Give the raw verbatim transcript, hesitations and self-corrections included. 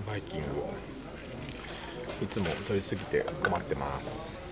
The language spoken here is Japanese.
バイキングいつも取りすぎて困ってます。